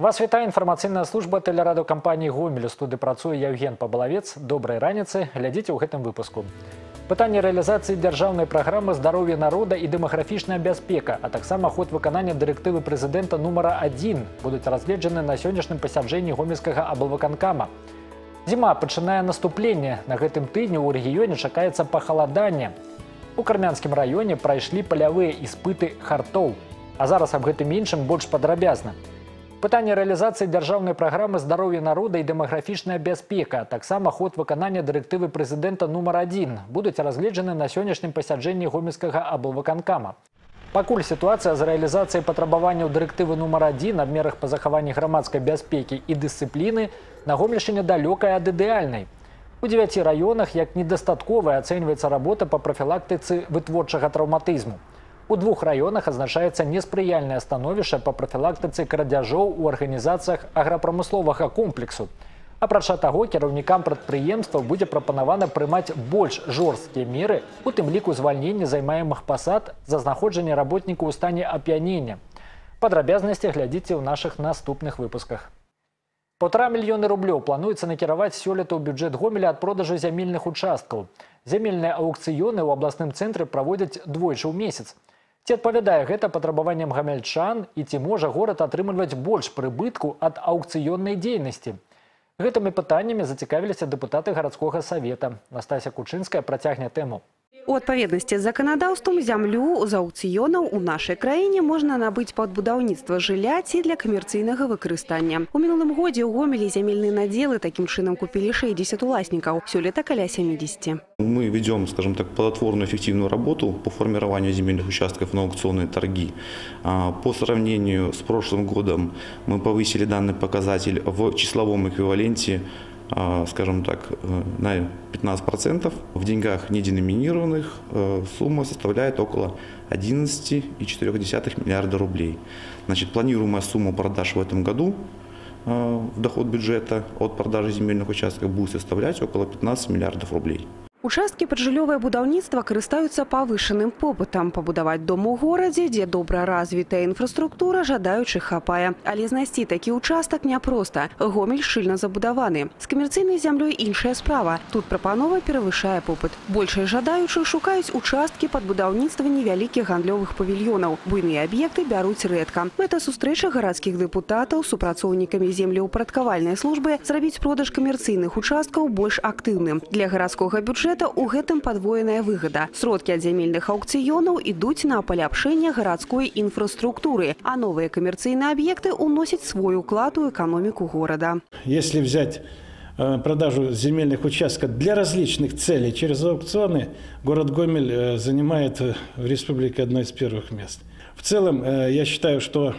Вас вітае інфармацыйная служба тэлерадыёкампаніі «Гомель». У студыі працуе Яўген Пабалавец. Добрай раніцы, глядзіце ў гэтым выпуску. Пытанне рэалізацыі дзяржаўнай праграмы «Здароўе народа» і дэмаграфічная бяспека, а таксама ход выканання дырэктывы прэзідэнта нумара 1 будуць разгледжаны на сённяшнім пасяджэнні гомельскага аблвыканкама. Зіма пачынае наступленне. На гэтым тыдні ў рэгіёне чакаецца пахаладанне. У Кармянскім раёне прайшлі палявыя іспыты хартоў. А зараз аб гэтым іншым больш падрабязна. Пытанне рэалізацыі дзяржаўнай праграмы «Здароўе народа» і дэмаграфічная бяспека, а таксама ход выканання дырэктывы прэзідэнта нумар 1 будуць разгледжаны на сённяшнім пасяджэнні гомельскага аблвыканкама. Пакуль сітуацыя з рэалізацыяй патрабаванняў дырэктывы нумар 1 аб мерах па захаванні грамадскай бяспекі і дысцыпліны на Гомельшчыне далёкая ад ідэальнай. У 9 раёнах як недастатковая ацэньваецца работа па прафілактыцы вытворчага траўматызму. У 2 раёнах азначаецца неспрыяльнае становішча па прафілактыцы крадзяжоў у арганізацыях аграпрамысловага комплексу. Апрача таго, кіраўнікам прадпрыемстваў будзе прапанавана прымаць больш жорсткія меры, у тым ліку звальнення займаемых пасад за знаходжанне работнікаў у стане ап'янення. Падрабязнасці глядзіце ў нашых наступных выпусках. 1,5 мільёны рублёў плануецца накіраваць сёлета ў бюджэт Гомеля ад продажу зямельных участкаў. Зямельныя аўкцыёны ў абласным цэнтры праводзяць двойчы ў месяц. Ці адпавядае гэта патрабаванням гамяльчан і ці можа горад атрымліваць больш прыбытку ад аўкцыённай дзейнасці? Гэтымі пытаннямі зацікавіліся дэпутаты гарадскога савета. Настасья Кучынская працягне тэму. У адпаведнасці з заканадаўствам зямлю з аўкцыёнаў у нашай краіне можна набыць пад будаўніцтва жылля ці для камерцыйнага выкарыстання. У мінулым годзе ў Гомелі зямельныя надзелы такім чынам купілі 60 уласнікаў, сёлета каля 70. Мы ведем, скажем так, плодотворную эффективную работу по формированию земельных участков на аукционные торги. По сравнению с прошлым годом мы повысили данный показатель в числовом эквиваленте, скажем так, на 15%. В деньгах неденоминированных сумма составляет около 11,4 миллиарда рублей. Значит, планируемая сумма продаж в этом году в доход бюджета от продажи земельных участков будет составлять около 15 миллиардов рублей. Участкі пад жыллёвае будаўніцтва карыстаюцца павышаным попытам. Пабудаваць дом у горадзе, дзе добра развітая інфраструктура, жадаючых хапае. Але знайсці такі участак няпроста. Гомель шчыльна забудаваны. З камерцыйнай зямлёй іншая справа. Тут прапанова перавышае попыт. Большасць жадаючых шукаюць участкі пад будаўніцтва невялікіх гандлёвых павільёнаў. Буйныя аб'екты бяруць рэдка. Мэта сустрэчы гарадскіх дэпутатаў з супрацоўнікамі землеўпарадкавальнай службы зрабіць продаж камерцыйных участкаў больш актыўным. Для гарадскога бюджэта у гэтым падвоеная выгода. Сродкі ад зямельных аўкцыёнаў ідуць на паляпшэнне гарадской інфраструктуры, а новыя камерцыйныя аб'екты уносяць свой уклад у экономику города. Если взять продажу земельных участков для различных целей через аукционы, город Гомель занимает в республике одно из первых мест. В целом, я считаю, что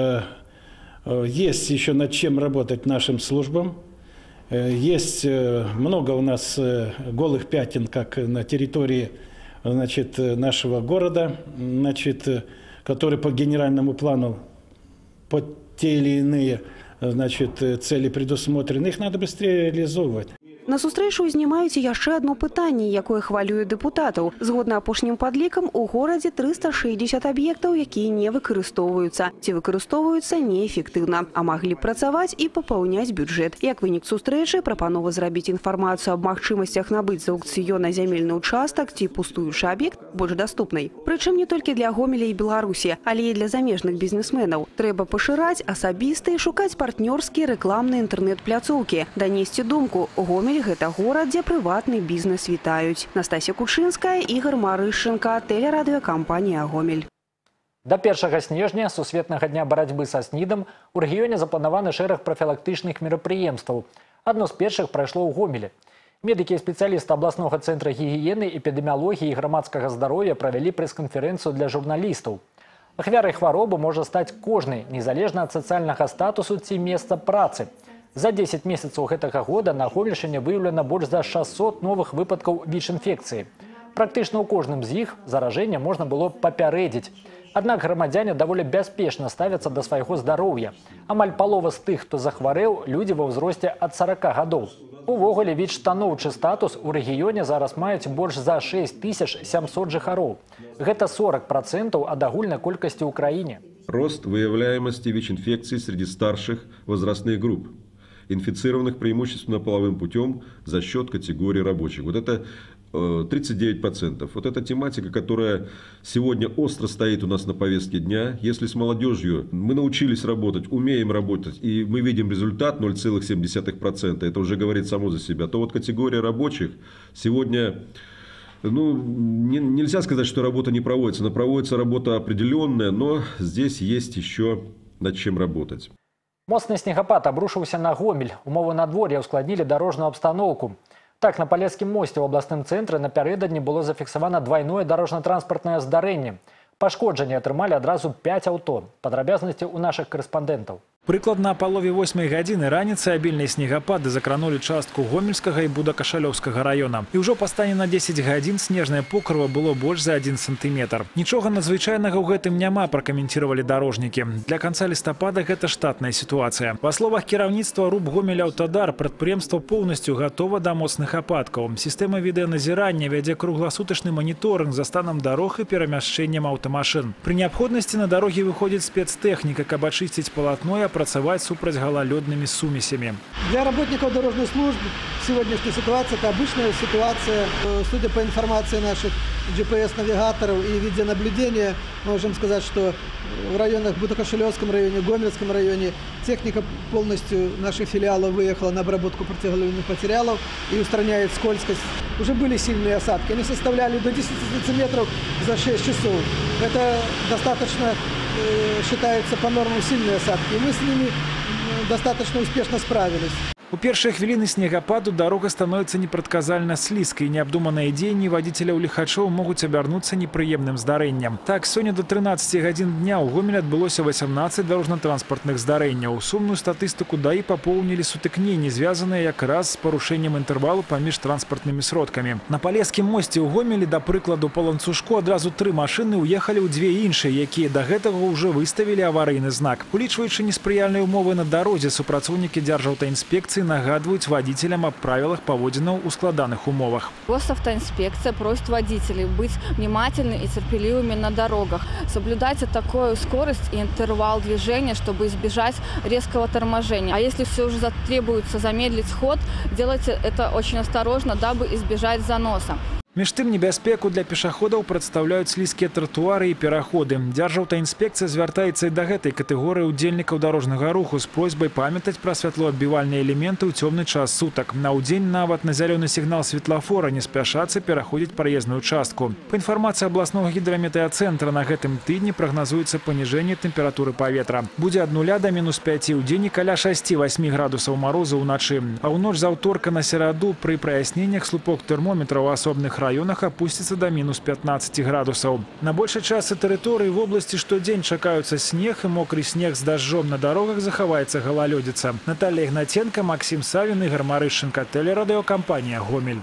есть еще над чем работать нашим службам. Есть много у нас голых пятен, как на территории, значит, нашего города, значит, которые по генеральному плану по те или иные, значит, цели предусмотрены. Их надо быстрее реализовывать. На сустрэчу узнімаюць яшчэ одно пытанне, якое хвалюе дэпутатаў. Згодна апошнім падлікам, у горадзе 360 аб'ектаў, якія не выкарыстоўваюцца. Ці выкарыстоўваюцца неэфектыўна, а маглі б працаваць і папаўняць бюджэт. Як вынік сустрэчы, прапанова зрабіць інфармацыю аб магчымасцях набыць з аўкцыёна зямельны участак ці пустуючы аб'ект больш даступнай. Прычым не толькі для Гомеля і Беларусі, але і для замежных бізнесменаў. Трэба пашыраць асабісты і шукаць партнёрскія рэкламныя інтэрнэт-пляцоўкі. Данесці думку, Гомель гэта горад, дзе прыватны бізнес вітаюць. Настасья Кучынская, Ігор Марышченко, тэлерадыёкампанія «Гомель». Да 1 снежня, сусветнага дня барацьбы са СНІДам, у рэгіёне запланаваны шэраг прафілактычных мерапрыемстваў. Адно з першых прайшло ў Гомелі. Медыкі і спецыялісты абласнога цэнтра гігіены, эпідэміялогіі і грамадскага здароўя правялі прэс-канферэнцыю для журналістаў. Ахвярай хваробы можа стаць кожны, незалежна ад сацыяльнага статусу ці месца працы. За 10 месяцаў гэтага года на Гомельшчыне выяўлена больш за 600 новых выпадкаў ВІЧ-інфекцыі. Практычна ў кожным з іх заражэнне можна было папярэдзіць. Аднак грамадзяне даволі бяспечна ставяцца да свайго здароўя. Амаль палова з тых, хто захварэў, людзі ва ўзросце ад 40 гадоў. Увогуле ВІЧ-станоўчы статус у рэгіёне зараз маюць больш за 6700 жыхароў. Гэта 40% ад агульнай колькасці ў краіне. Рост выявляемости ВИЧ-инфекций среди старших возрастных групп, инфицированных преимущественно половым путем за счет категории рабочих. Вот это 39%. Вот эта тематика, которая сегодня остро стоит у нас на повестке дня. Если с молодежью мы научились работать, умеем работать, и мы видим результат 0,7%, это уже говорит само за себя, то вот категория рабочих сегодня... нельзя сказать, что работа не проводится. Но проводится работа определенная, но здесь есть еще над чем работать. Моцны снегапад абрушыўся на Гомель. Умовы надвор'я ўскладнілі дарожную абстаноўку. Так, на Палескім мосце ў абласным цэнтры напярэдадні было зафіксавана двайное дарожна-транспартнае здарэнне. Пашкоджанні атрымалі адразу 5 аўто. Падрабязнасці ў нашых карэспандэнтаў. Прыкладна о палове 8 гадзіны раніцы абільныя снегапады закранули частку Гомельскага і Будакашалёўскага района. І ўжо па стане на 10 гадзін снежнае покрыва было больш за 1 сантиметр. Нічога надзвычайнага ў гэтым няма, пракаментировали дорожнікі. Для канца лістапада гэта штатная сітуацыя. Па словах кіраўніцтва РУП Гомель-Аўтадар, прадпрыемства поўнасцю гатова да моцных ападкаў. Сістэма відэаназірання вядзе кругласутачны маніторынг за станам дарог і перамяшчэннем аўтамашын. Пры неабходнасці на дарогі выходзіць спецтэхніка, каб ачысціць палатно і працаваць супраць галалёднымі сумесямі. Для работников дорожной службы сегодняшняя ситуация – это обычная ситуация. Судя по информации наших GPS-навигаторов и видеонаблюдения, можем сказать, что в районах Будакашалёвском районе, Гомельском районе техника полностью наших филиалов выехала на обработку противогаллюных материалов и устраняет скользкость. Уже были сильные осадки. Они составляли до 10 сантиметров за 6 часов. Это достаточно считается по нормам сильные осадки. И мы с ними достаточно успешно справились. У першыя хвіліны снегападу дорога становіцца непрадказальна слізкай. Неабдуманыя дзеянні вадзіцеляў-ліхачоў могуць абярнуцца непрыемным здарэннем. Так, сёння до 13 гадзін дня ў Гомелі адбылося 18 дарожна-транспартных здарэнняў. Сумную статыстыку ДАІ папоўнілі сутыкненні, звязаныя якраз з парушэннем інтэрвалу паміж транспартнымі сродкамі. На Палескім мосце ў Гомелі, да прыкладу, па ланцужку адразу 3 машыны ўехалі ў 2 іншыя, якія да гэтага ўжо выставілі аварыйны знак. Улічваючы неспрыяльныя ўмовы на дарозе, супрацоўнікі Дзяржаўтаінспекцыі нагадывают водителям о правилах поводзінаў у складаных умовах. Госавтоинспекция просит водителей быть внимательными и терпеливыми на дорогах, соблюдать такую скорость и интервал движения, чтобы избежать резкого торможения. А если все же требуется замедлить ход, делайте это очень осторожно, дабы избежать заноса. Між тым, небяспеку для пешаходаў прадстаўляюць слізкія тротуары і пераходы. Дзяржаўтаінспекцыя звяртаецца і да гэтай катэгорыі ўдзельнікаў дарожнага руху з просьбай памятаць пра святлоадбівальныя элементы ў цёмны час сутак. На ўдзень нават на зялёны сігнал светлафора не спяшацца пераходзіць праезную частку. Па інфармацыі абласнога гідраметэацэнтра, на гэтым тыдні прагназуецца паніжэнне тэмпературы паветра. Будзе ад 0 да -5 ў дзень і каля 6-8 градусаў марозу ўначы. А ў ноч з аўторка на сераду пры праясненнях слупок тэрмометра ў асобных районах опустится до -15 градусов. На большей части территории в области штодзень чакаются снег и мокрый снег с дождем. На дорогах захаваецца галалёдзіца. Наталья Игнатенко, Максим Савин, Игорь Марышенко. Телерадиокомпания «Гомель».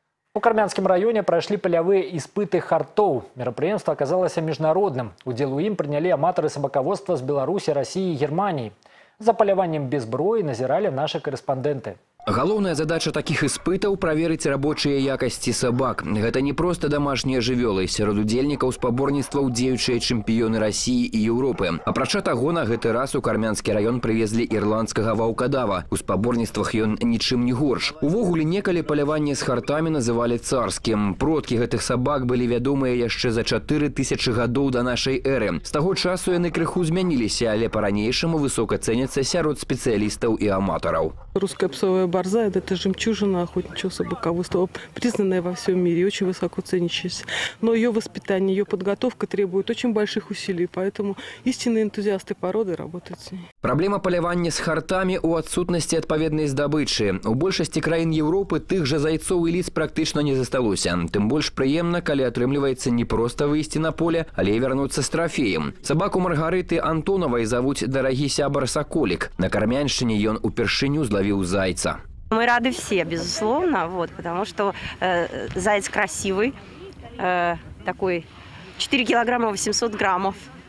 У Кармянскім раёне прайшлі палявыя іспыты хартоў. Мерапрыемства аказалася міжнародным. Удзел у ім прынялі аматары сабакаводства з Беларусі, Расіі і Германіі. За паляваннем без зброі назіралі нашы карэспандэнты. Галоўная задача такіх іспытаў – праверыць рабочыя якасці сабак. Гэта не проста дамашнія жывёлы. Сярод удзельнікаў спаборніцтваў дзеючыя чэмпіёны Расіі і Еўропы. Апрача таго, на гэты раз у Кармянскі раён прывезлі ірландскага ваўкадава. У спаборніцтвах ён нічым не горш. Увогуле, некалі паляванне з хартамі называлі царскім. Продкі гэтых сабак былі вядомыя яшчэ за 4000 гадоў да нашай эры. З таго часу яны крыху змяніліся, але па-ранейшаму высока цэняцца сярод спецыялістаў і аматараў. Русская псовая борзая – это жемчужина охотничьего собаководства, признанная во всем мире, очень высоко ценящаяся. Но ее воспитание, ее подготовка требует очень больших усилий, поэтому истинные энтузиасты породы работают с ней. Проблема палявання з хартамі у адсутнасці адпаведнай здабычы. У большасці краін Еўропы тых жа зайцоў і ліс практычна не засталося. Тым больш прыемна, калі атрымліваецца не проста выйсці на поле, але і вярнуцца з трафеем. Сабаку Маргарыты Антонавай завуць дарагі сябар Саколік. На Кармяншчыне ён упершыню злавіў зайца. Мы рады все, безусловно, потому что заяц красивый, такой 4 килограмма 800 граммов.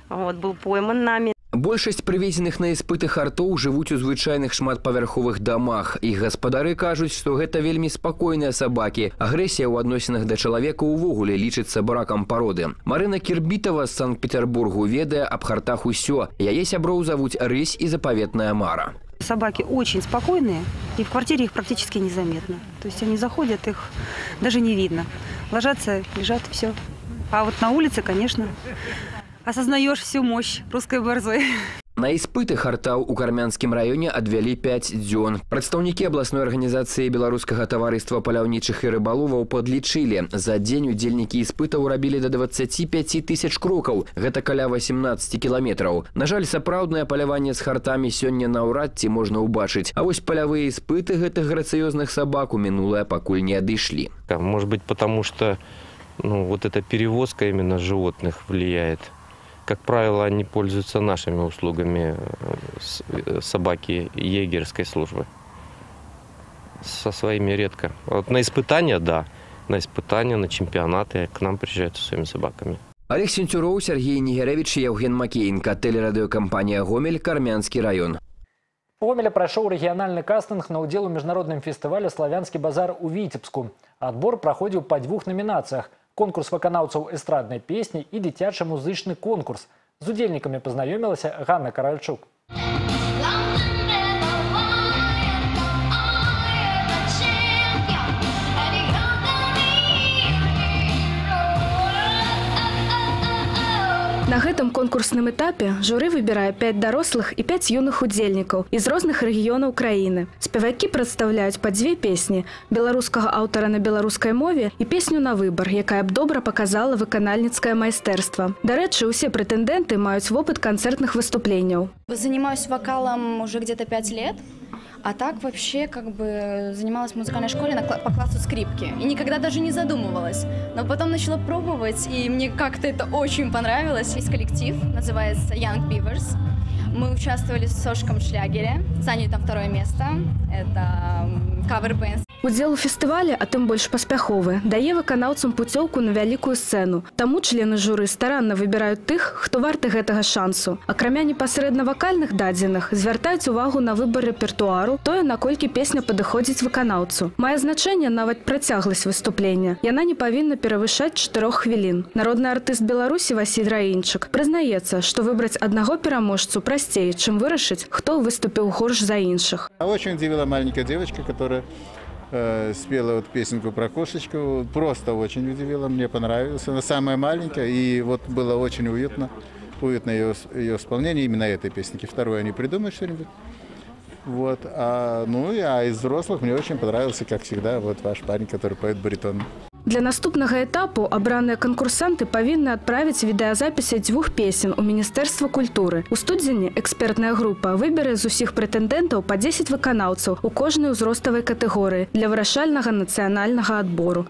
вот, был пойман нами. Большасць прывезеных на іспыты хартоў жывуць у звычайных шматпавярховых дамах. Іх гаспадары кажуць, што гэта вельмі спакойныя сабакі. Агрэсія ў адносінах да чалавека ўвогуле лічыцца бракам пароды. Марына Кірбітава з Санкт-Петербургу ведае аб хартах усё. Яе сяброў завуць Рысь і запаветная Мара. Собаки очень спокойные, и в квартире их практически незаметно. То есть они заходят, их даже не видно. Ложатся, лежат, все. А вот на улице, конечно, осознаешь всю мощь русской борзой. На іспыты хартаў у Кармянскім раёне адвялі 5 дзён. Прадстаўнікі абласной арганізацыі беларускага таварыства паляўнічых і рыбаловаў падлічылі. За дзень удзельнікі іспытаў рабілі да 25 тысяч крокаў. Гэта каля 18 кіламетраў. На жаль, сапраўднае паляванне з хартамі сёння наўрад ці можна ўбачыць. А вось палявыя іспыты гэтых грацыёзных сабак у мінулае пакуль не адышлі. Может быть, потому что вот эта перевозка именно животных влияет. Как правило, они пользуются нашими услугами собаки егерской службы. Со своими редко. Вот на испытания, да. На испытания, на чемпионаты к нам приезжают со своими собаками. Олег Сентюроў, Сергей Нигеревич и Евген Макеенко. Телерадиокомпания «Гомель», Кармянский район. У Гомеле прошел региональный кастинг на удел у международном фестивале «Славянский базар» у Витебску. Отбор проходил по 2 номинациях. Конкурс выканаўцаў эстрадной песни и дзіцячы музычны конкурс. З удзельнікамі пазнаёмілася Ганна Каральчук. На гэтым конкурсным этапе журы выбірае 5 дарослых і 5 юных удзельнікаў з розных рэгіёнаў краіны. Спевакі прадстаўляюць па 2 песні беларускага аўтара на беларускай мове і песню на выбар, якая б добра показала выканальніцкае майстэрства. Дарэчы, усе прэтэндэнты маюць вопыт канцэртных выступленняў. Занимаюсь вокалом уже где-то 5 лет. А так вообще занималась в музыкальной школе по классу скрипки. И никогда даже не задумывалась. Но потом начала пробовать, и мне как-то это очень понравилось. Есть коллектив, называется Young Beavers. Мы участвовали в Сошком шлягере, заняли там 2 место. Это кавер-бэнд. Удзел у фестывале, а тым больш паспяховы, дае выканаўцам пуцёўку на вялікую сцэну. Таму члены журы старанна выбіраюць тых, хто варты гэтага шансу. Акрамя непасрэдна вакальных дадзеных, звяртаюць увагу на выбар рэпертуару, тое, наколькі песня падыходзіць выканаўцу. Мае значэнне нават працягласць выступлення. Яна не павінна перавышаць 4 хвілін. Народны артыст Беларусі Васіль Раінчык прызнаецца, што выбраць аднаго пераможцу прасцей, чым вырашыць, хто выступіў горш за іншых. Очень удивила маленькая девочка, которая спела песенку про кошечку. Просто очень удивила, мне понравилось. Она самая маленькая, и было очень уютно. Уютно ее исполнение именно этой песенки. Второе, они придумают что-нибудь. А из взрослых мне очень понравился, как всегда, ваш парень, который поет баритон. Для наступнага этапу абраныя канкурсанты павінны адправіць відэазапісы 2 песен у Міністэрства культуры. У студзені экспертная група выберэ з усіх прэтэндэнтаў па 10 выканаўцаў у кожнай узроставай катэгорыі для вырашальнага нацыянальнага адбору.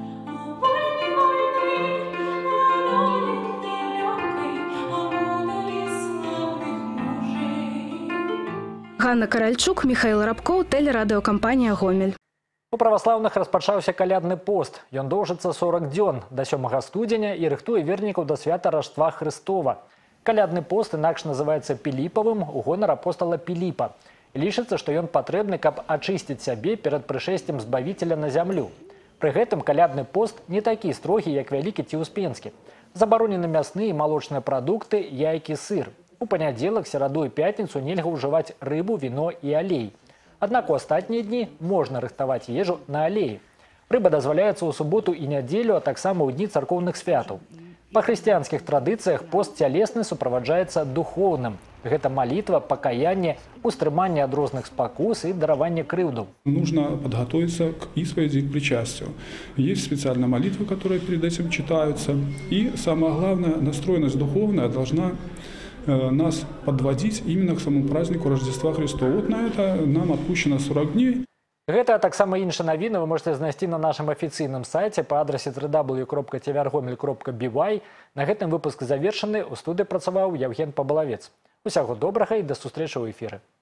Ганна Каральчук, Михаил Рабкоў, телерадыёкампанія «Гомель». У праваслаўных распачаўся калядны пост. Ён доўжыцца 40 дзён да 7 студзеня і рыхтуе вернікаў да свята Рождества Христова. Калядны пост інакш называецца Піліпавым у гонар апостала Піліпа. Лічыцца, што ён патрэбны, каб ачысціць сябе перад прышэсцем Збавіцеля на зямлю. Пры гэтым калядны пост не такі строгі, як вялікі ці ўспенскі. Забаронены мясныя і малочныя прадукты, яйкі, сыр. У панядзелак, сераду і пятніцу нельга ўжываць рыбу, віно і алей. Аднак у астатнія дні можна рыхтаваць ежу на алеі. Рыба дазваляецца ў суботу і нядзелю, а таксама ў дні царкоўных святаў. Па хрысціянскіх традыцыях пост цялесны суправаджаецца духоўным. Гэта молитва, покаяние, устрымание от разных спокус и дарование крывду. Нужно подготовиться к исповеди, к причастию. Есть специальные молитвы, которые перед этим читаются. И самое главное, настроенность духовная должна нас подводить именно к самому празднику Рождества Христова. На это нам отпущено 40 дней. Гэта таксама іншыя навіны вы можете знайсці на нашым афіцыйным сайце па адрасе www.tvrgomel.by. На гэтым выпуск завершаны. У студыі працаваў Евген Пабалавец. Усяго добрага і да сустрэчы ў эфіры.